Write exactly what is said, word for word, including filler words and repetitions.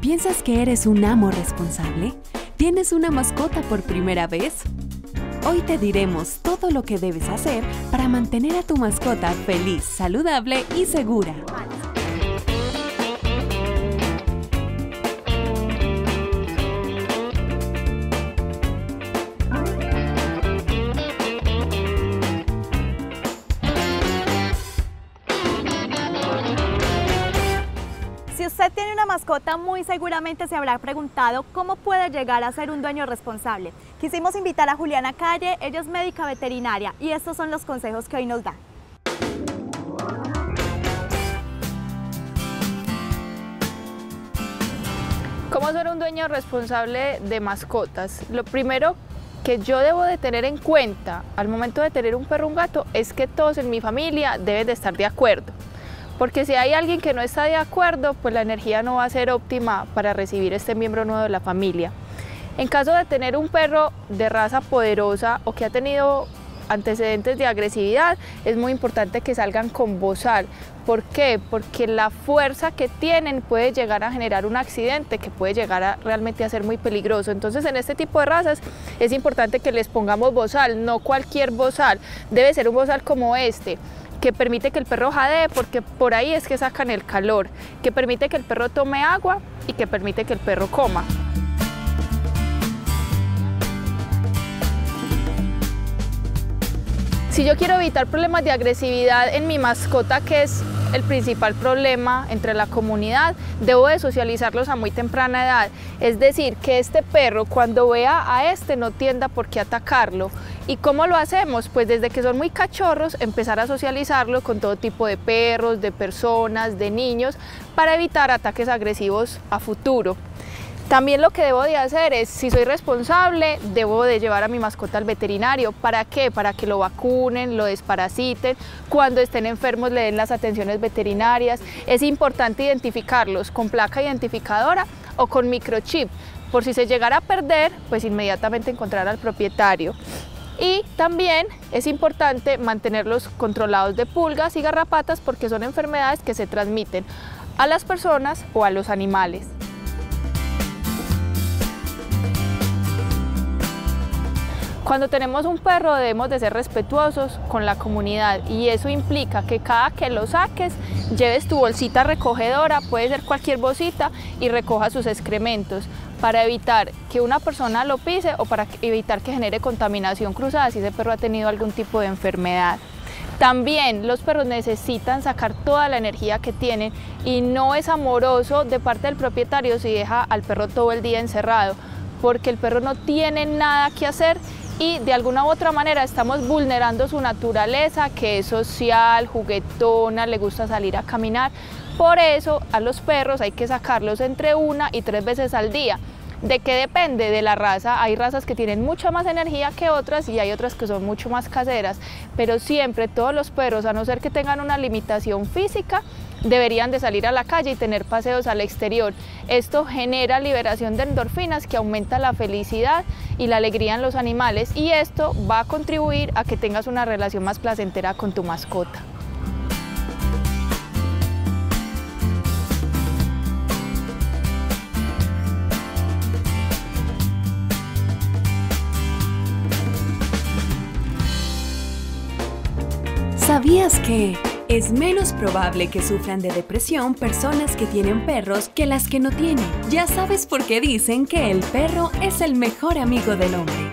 ¿Piensas que eres un amo responsable? ¿Tienes una mascota por primera vez? Hoy te diremos todo lo que debes hacer para mantener a tu mascota feliz, saludable y segura. Si usted tiene una mascota, muy seguramente se habrá preguntado cómo puede llegar a ser un dueño responsable. Quisimos invitar a Juliana Calle, ella es médica veterinaria y estos son los consejos que hoy nos da. ¿Cómo ser un dueño responsable de mascotas? Lo primero que yo debo de tener en cuenta al momento de tener un perro o un gato es que todos en mi familia deben de estar de acuerdo. Porque si hay alguien que no está de acuerdo, pues la energía no va a ser óptima para recibir este miembro nuevo de la familia. En caso de tener un perro de raza poderosa o que ha tenido antecedentes de agresividad, es muy importante que salgan con bozal. ¿Por qué? Porque la fuerza que tienen puede llegar a generar un accidente que puede llegar a realmente a ser muy peligroso. Entonces, en este tipo de razas es importante que les pongamos bozal, no cualquier bozal. Debe ser un bozal como este, que permite que el perro jadee, porque por ahí es que sacan el calor, que permite que el perro tome agua y que permite que el perro coma. Si yo quiero evitar problemas de agresividad en mi mascota, que es el principal problema entre la comunidad, debo de socializarlos a muy temprana edad. Es decir, que este perro cuando vea a este no tienda por qué atacarlo. ¿Y cómo lo hacemos? Pues desde que son muy cachorros, empezar a socializarlo con todo tipo de perros, de personas, de niños, para evitar ataques agresivos a futuro. También lo que debo de hacer es, si soy responsable, debo de llevar a mi mascota al veterinario. ¿Para qué? Para que lo vacunen, lo desparasiten, cuando estén enfermos le den las atenciones veterinarias. Es importante identificarlos con placa identificadora o con microchip. Por si se llegara a perder, pues inmediatamente encontrar al propietario. Y también es importante mantenerlos controlados de pulgas y garrapatas porque son enfermedades que se transmiten a las personas o a los animales. Cuando tenemos un perro debemos de ser respetuosos con la comunidad y eso implica que cada que lo saques lleves tu bolsita recogedora, puede ser cualquier bolsita, y recoja sus excrementos para evitar que una persona lo pise o para evitar que genere contaminación cruzada si ese perro ha tenido algún tipo de enfermedad. También los perros necesitan sacar toda la energía que tienen y no es amoroso de parte del propietario si deja al perro todo el día encerrado, porque el perro no tiene nada que hacer y de alguna u otra manera estamos vulnerando su naturaleza, que es social, juguetona, le gusta salir a caminar. Por eso a los perros hay que sacarlos entre una y tres veces al día. ¿De qué depende? De la raza. Hay razas que tienen mucha más energía que otras y hay otras que son mucho más caseras, pero siempre todos los perros, a no ser que tengan una limitación física, deberían de salir a la calle y tener paseos al exterior. Esto genera liberación de endorfinas que aumenta la felicidad y la alegría en los animales y esto va a contribuir a que tengas una relación más placentera con tu mascota. ¿Sabías que es menos probable que sufran de depresión personas que tienen perros que las que no tienen? Ya sabes por qué dicen que el perro es el mejor amigo del hombre.